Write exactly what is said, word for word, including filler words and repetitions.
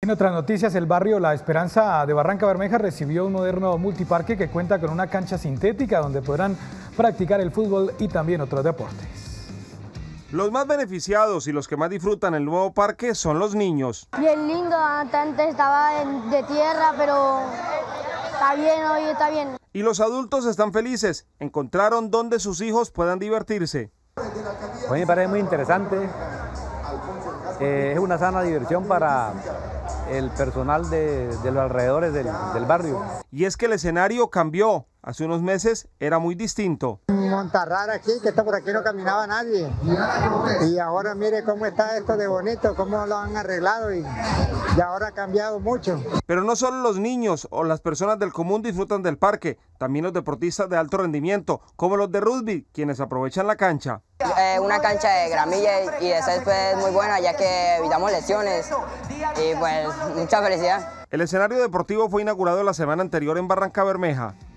En otras noticias, el barrio La Esperanza de Barranca Bermeja recibió un moderno multiparque que cuenta con una cancha sintética donde podrán practicar el fútbol y también otros deportes. Los más beneficiados y los que más disfrutan el nuevo parque son los niños. Bien lindo, antes estaba de tierra, pero está bien, hoy está bien. Y los adultos están felices, encontraron donde sus hijos puedan divertirse. A mí me parece muy interesante, eh, es una sana diversión para el personal de, de los alrededores del, del barrio. Y es que el escenario cambió, hace unos meses era muy distinto. Montarrar aquí, que está por aquí no caminaba nadie, y ahora mire cómo está esto de bonito, cómo lo han arreglado y, y ahora ha cambiado mucho. Pero no solo los niños o las personas del común disfrutan del parque, también los deportistas de alto rendimiento, como los de rugby, quienes aprovechan la cancha. Eh, una cancha de gramilla y de césped es muy buena ya que evitamos lesiones y pues mucha felicidad. El escenario deportivo fue inaugurado la semana anterior en Barranca Bermeja.